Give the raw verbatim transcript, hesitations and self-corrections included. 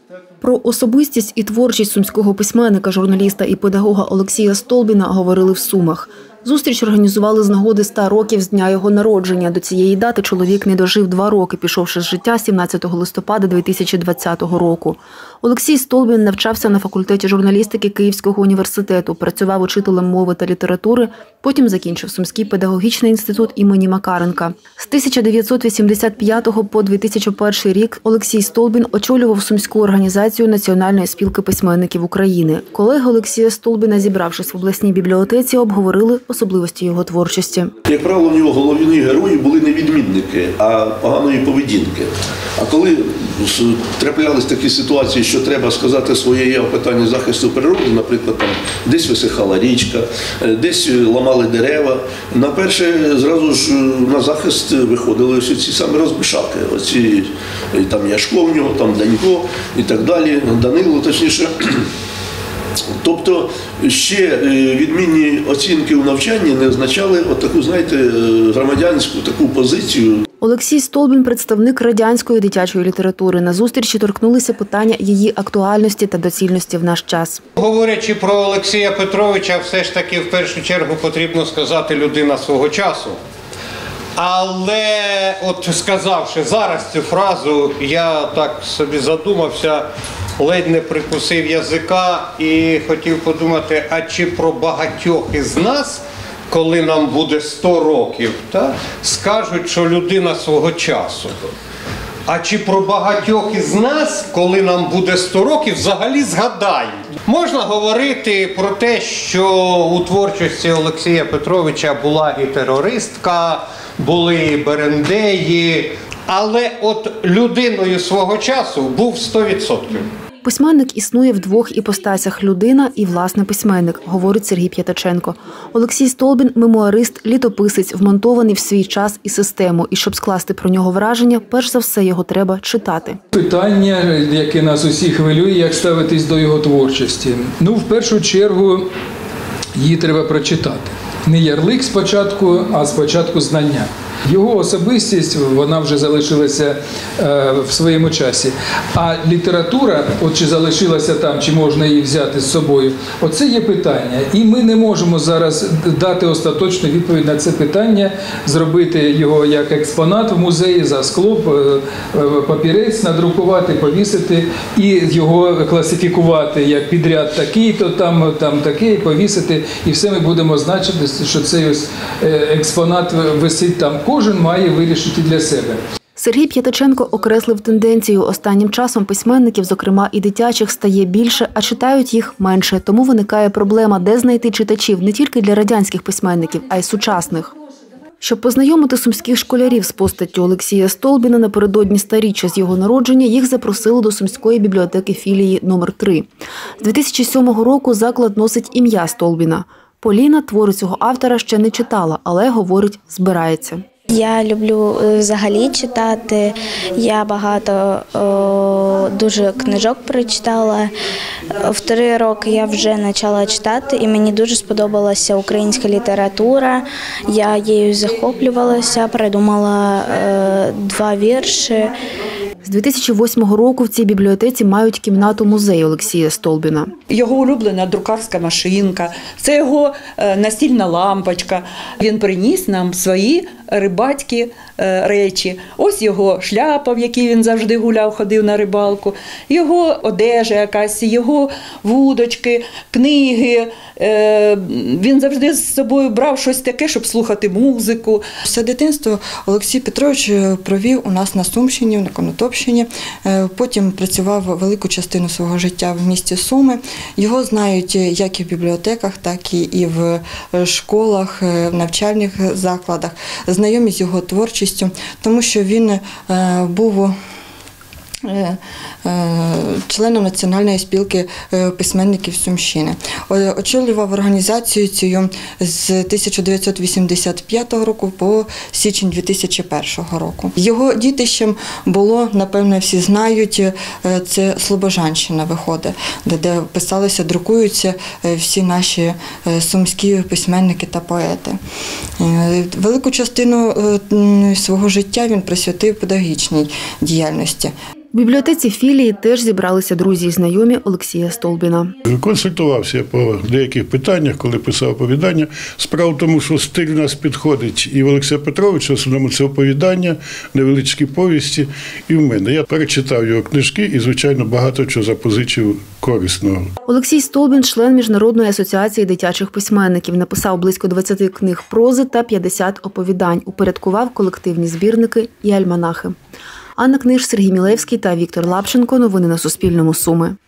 Про особистість і творчість сумського письменника, журналіста і педагога Олексія Столбіна говорили в Сумах. Зустріч організували з нагоди ста років з дня його народження. До цієї дати чоловік не дожив два роки, пішовши з життя сімнадцятого листопада дві тисячі двадцятого року. Олексій Столбін навчався на факультеті журналістики Київського університету, працював учителем мови та літератури, потім закінчив Сумський педагогічний інститут імені Макаренка. З тисяча дев'ятсот вісімдесят п'ятого по дві тисячі перший рік Олексій Столбін очолював Сумську організацію Національної спілки письменників України. Колеги Олексія Столбіна, зібравшись в обласній бібліотеці, обговорили особливості його творчості. Як правило, в нього головні герої були не відмінники, а поганої поведінки. А коли траплялись такі ситуації, що треба сказати своє я в питанні захисту природи, наприклад, там десь висихала річка, десь ламали дерева, на перше зразу ж на захист виходили ось ці самі розбишаки. Оці, там Яшко в нього, там Данько і так далі, Данило, точніше. Тобто ще відмінні оцінки у навчанні не означали от таку, знаєте, громадянську таку позицію. Олексій Столбін – представник радянської дитячої літератури. На зустрічі торкнулися питання її актуальності та доцільності в наш час. Говорячи про Олексія Петровича, все ж таки в першу чергу потрібно сказати людина свого часу. Але от сказавши зараз цю фразу, я так собі задумався, ледь не прикусив язика і хотів подумати, а чи про багатьох із нас, коли нам буде сто років, та, скажуть, що людина свого часу. А чи про багатьох із нас, коли нам буде сто років, взагалі згадають? Можна говорити про те, що у творчості Олексія Петровича була і терористка, були і берендеї, але от людиною свого часу був сто відсотків. Письменник існує в двох іпостасях – людина і, власне, письменник, говорить Сергій П'ятаченко. Олексій Столбін – мемуарист, літописець, вмонтований в свій час і систему. І щоб скласти про нього враження, перш за все його треба читати. Питання, яке нас усіх хвилює, як ставитись до його творчості. Ну, в першу чергу, її треба прочитати. Не ярлик спочатку, а спочатку знання. Його особистість, вона вже залишилася е, в своєму часі. А література, от чи залишилася там, чи можна її взяти з собою, оце є питання. І ми не можемо зараз дати остаточну відповідь на це питання, зробити його як експонат в музеї, за скло, папірець надрукувати, повісити і його класифікувати як підряд такий-то, там, там такий, повісити. І все ми будемо значити, що цей ось експонат висить там. Кожен має вирішити для себе. Сергій П'ятаченко окреслив тенденцію. Останнім часом письменників, зокрема і дитячих, стає більше, а читають їх менше. Тому виникає проблема, де знайти читачів не тільки для радянських письменників, а й сучасних. Щоб познайомити сумських школярів з постаттю Олексія Столбіна, напередодні сторіччя з його народження їх запросили до Сумської бібліотеки філії номер три. З дві тисячі сьомого року заклад носить ім'я Столбіна. Поліна твори цього автора ще не читала, але, говорить, збирається. Я люблю взагалі читати, я багато о, дуже книжок прочитала. В три роки я вже почала читати і мені дуже сподобалася українська література. Я її захоплювалася, придумала е, два вірші. З дві тисячі восьмого року в цій бібліотеці мають кімнату-музей Олексія Столбіна. Його улюблена друкарська машинка, це його настільна лампочка. Він приніс нам свої рибацькі речі. Ось його шляпа, в якій він завжди гуляв, ходив на рибалку, його одежа якась, його вудочки, книги. Він завжди з собою брав щось таке, щоб слухати музику. Все дитинство Олексій Петрович провів у нас на Сумщині, на Конотопщині. Потім працював велику частину свого життя в місті Суми. Його знають як і в бібліотеках, так і в школах, в навчальних закладах. Знайомі з його творчістю, тому що він був членом Національної спілки письменників Сумщини. Очолював організацію цю з тисяча дев'ятсот вісімдесят п'ятого року по січень дві тисячі першого року. Його дітищем було, напевно, всі знають, це Слобожанщина виходить, де писалися, друкуються всі наші сумські письменники та поети. Велику частину свого життя він присвятив педагогічній діяльності. В бібліотеці філії теж зібралися друзі і знайомі Олексія Столбіна. Консультувався по деяких питаннях, коли писав оповідання. Справа в тому, що стиль у нас підходить і в Олексія Петровича, в основному це оповідання, невеличкі повісті, і в мене. Я перечитав його книжки і, звичайно, багато чого запозичив корисного. Олексій Столбін – член Міжнародної асоціації дитячих письменників. Написав близько двадцяти книг прози та п'ятдесят оповідань. Упорядкував колективні збірники і альманахи. Анна Книж, Сергій Мілевський та Віктор Лапченко. Новини на Суспільному. Суми.